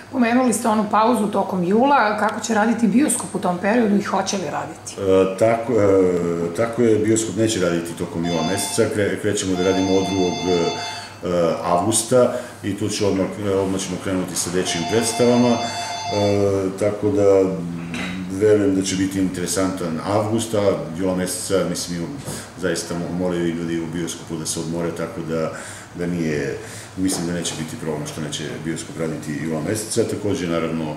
Pomenuli ste onu pauzu tokom jula, kako će raditi bioskop u tom periodu i hoće li raditi? Tako je, bioskop neće raditi tokom jula meseca, krećemo da radimo od 2. avgusta i tu ću odmah ćemo krenuti sa dečijim predstavama, tako da verujem da će biti interesantan avgust, a jula meseca, mislim, zaista moraju i ljudi u bioskopu da se odmore, tako da nije, mislim da neće biti problem što neće bioskop raditi jula meseca. Takođe, naravno,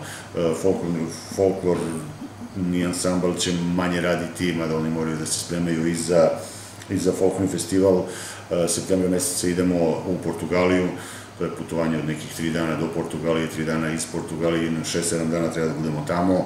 folklorni ansambl će manje raditi, mada oni moraju da se spremaju i za folklorni festival. Septembra meseca idemo u Portugaliju, to je putovanje od nekih 3 dana do Portugalije, 3 dana iz Portugalije, 6-7 dana treba da budemo tamo.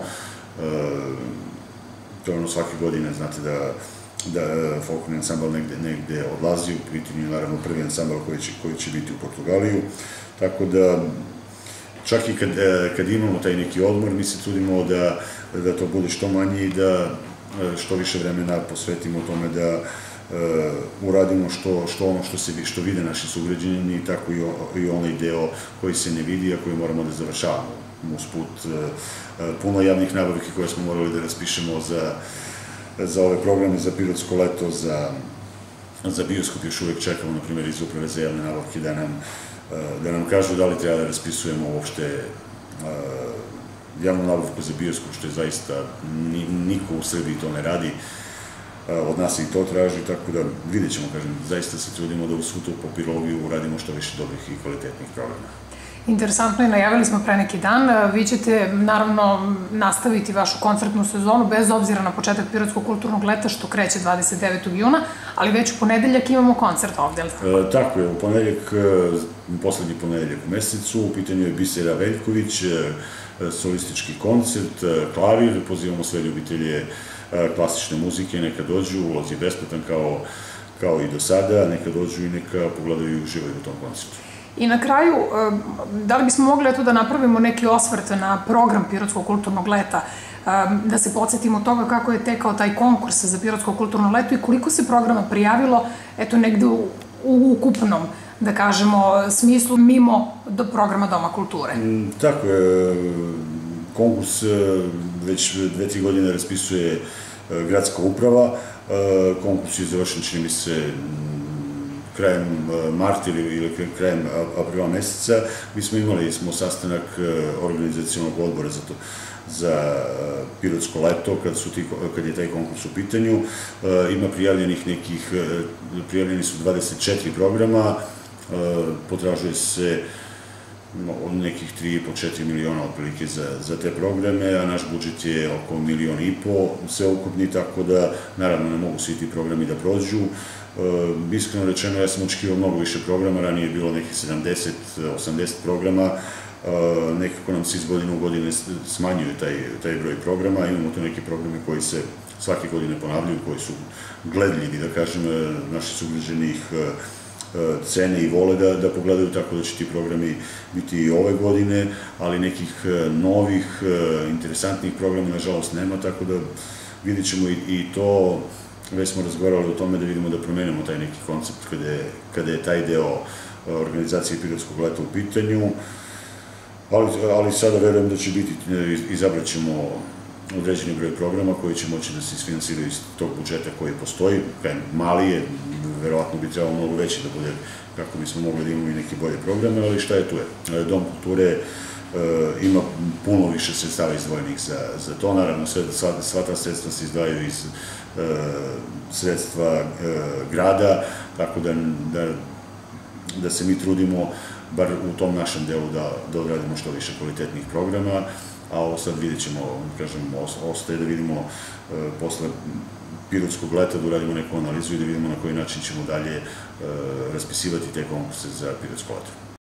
To je ono svake godine, znate da folklorni ansambl negde odlazi, u pitanju je naravno prvi ansambl koji će biti u Portugaliju, tako da čak i kad imamo taj neki odmor, mi se trudimo da to bude što manje i da što više vremena posvetimo tome da uradimo što vide naši sugrađani, tako i onaj deo koji se ne vidi, a koji moramo da završavamo. Usput, puno javnih nabavki koje smo morali da raspišemo za ove programe, za Pirotsko leto, za bioskop još uvek čekamo, na primjer, iz Uprave za javne nabavke da nam kažu da li treba da raspisujemo uopšte javnu nabavku za bioskop, što je zaista, niko u Srbiji to ne radi, od nas i to traži, tako da vidjet ćemo, kažem, zaista se trudimo da u svu tu papirologiju uradimo što više dobrih i kvalitetnih programa. Interesantno je, najavili smo pre neki dan, vi ćete naravno nastaviti vašu koncertnu sezonu bez obzira na početak Pirotskog kulturnog leta što kreće 29. juna, ali već u ponedeljak imamo koncert ovde, ali tako? Tako je, u ponedeljak, poslednji ponedeljak u mesecu, u pitanju je Bisera Veljković, solistički koncert, klavir, pozivamo sve ljubitelje klasične muzike, neka dođu, ulaz je besplatan kao i do sada, neka dođu i neka pogledaju i uživaju u tom koncertu. I na kraju, da li bismo mogli da napravimo neki osvrt na program Pirotskog kulturnog leta, da se podsjetimo toga kako je tekao taj konkurs za Pirotsko kulturno leto i koliko se programa prijavilo, eto, negde u ukupnom, da kažemo, smislu mimo programa Doma kulture? Tako je, konkurs već 2-3 godine raspisuje gradska uprava, konkurs je završen, čini mi se, krajem marta ili krajem aprila meseca. Mi smo imali sastanak organizacionog odbora za Pirotsko leto, kad je taj konkurs u pitanju. Prijavljeni su 24 programa, potražuje se od nekih 3,5-4 miliona otprilike za te programe, a naš budžet je oko 1,5 miliona sveukupni, tako da naravno ne mogu svi ti programi da prođu. Iskreno rečeno, ja sam očekivao mnogo više programa, ranije je bilo nekih 70-80 programa, nekako nam se iz godine u godine smanjuje taj broj programa, imamo tu neke programe koji se svake godine ponavljaju, koji su gledljivi, da kažem, naši sugrađani ih cene i vole da pogledaju, tako da će ti programi biti i ove godine, ali nekih novih, interesantnih programa, nažalost, nema, tako da vidit ćemo i to. Već smo razgovarali o tome da vidimo da promenimo taj neki koncept kada je taj deo organizacije Pirotskog leta u pitanju, ali sada verujem da će biti, izabrat ćemo određeni broj programa koji će moći da se isfinansiraju iz tog budžeta koji postoji, mali je, verovatno bi trebalo mnogo veći da bude kako bismo mogli da imamo i neke bolje programe, ali šta je tu je. Dom kulture ima puno više sredstava izdvojenih za to, naravno sva ta sredstva se izdvajaju iz sredstva grada, tako da se mi trudimo, bar u tom našem delu, da odradimo što više kvalitetnih programa, a ovo sad vidjet ćemo, kažem, ostaje da vidimo posle Pirotskog leta, da uradimo neku analizu i da vidimo na koji način ćemo dalje raspisivati te konkurse za Pirotsko leto.